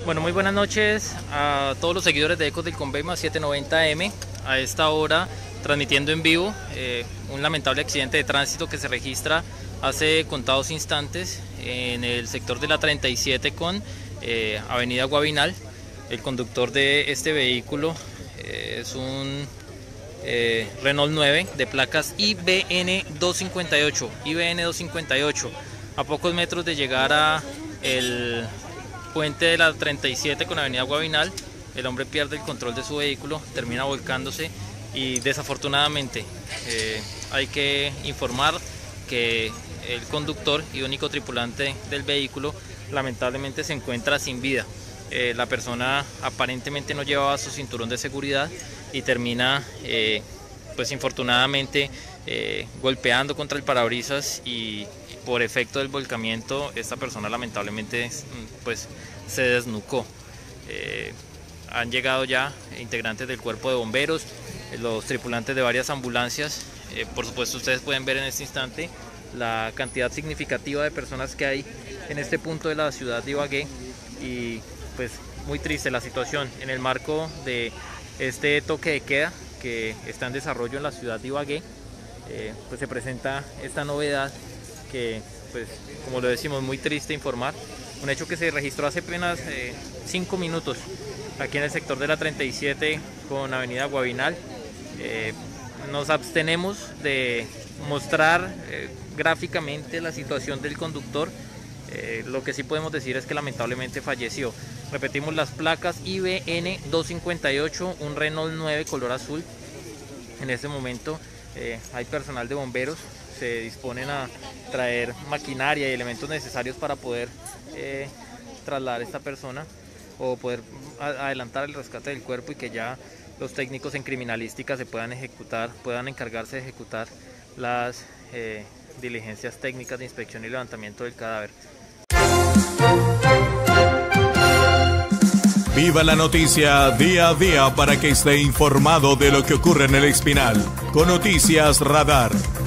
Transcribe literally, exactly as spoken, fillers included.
Bueno, muy buenas noches a todos los seguidores de Ecos del Conveima setecientos noventa M. A esta hora, transmitiendo en vivo eh, un lamentable accidente de tránsito que se registra hace contados instantes en el sector de la treinta y siete con eh, Avenida Guavinal. El conductor de este vehículo eh, es un eh, Renault nueve de placas I B N doscientos cincuenta y ocho. I B N doscientos cincuenta y ocho. A pocos metros de llegar a el puente de la treinta y siete con Avenida Guavinal, el hombre pierde el control de su vehículo, termina volcándose y desafortunadamente eh, hay que informar que el conductor y único tripulante del vehículo lamentablemente se encuentra sin vida. Eh, la persona aparentemente no llevaba su cinturón de seguridad y termina eh, pues infortunadamente eh, golpeando contra el parabrisas, y por efecto del volcamiento esta persona lamentablemente pues se desnucó. Eh, han llegado ya integrantes del cuerpo de bomberos, los tripulantes de varias ambulancias. Eh, por supuesto, ustedes pueden ver en este instante la cantidad significativa de personas que hay en este punto de la ciudad de Ibagué, y pues muy triste la situación en el marco de este toque de queda que está en desarrollo en la ciudad de Ibagué. Eh, pues se presenta esta novedad que, pues como lo decimos, muy triste informar, un hecho que se registró hace apenas cinco minutos aquí en el sector de la treinta y siete con Avenida Guavinal. Eh, nos abstenemos de mostrar eh, gráficamente la situación del conductor. Eh, lo que sí podemos decir es que lamentablemente falleció. Repetimos las placas I B N doscientos cincuenta y ocho, un Renault nueve color azul. En este momento eh, hay personal de bomberos, se disponen a traer maquinaria y elementos necesarios para poder eh, trasladar a esta persona o poder adelantar el rescate del cuerpo, y que ya los técnicos en criminalística se puedan ejecutar, puedan encargarse de ejecutar las eh, diligencias técnicas de inspección y levantamiento del cadáver. Viva la noticia día a día para que esté informado de lo que ocurre en el Espinal. Con Noticias Radar.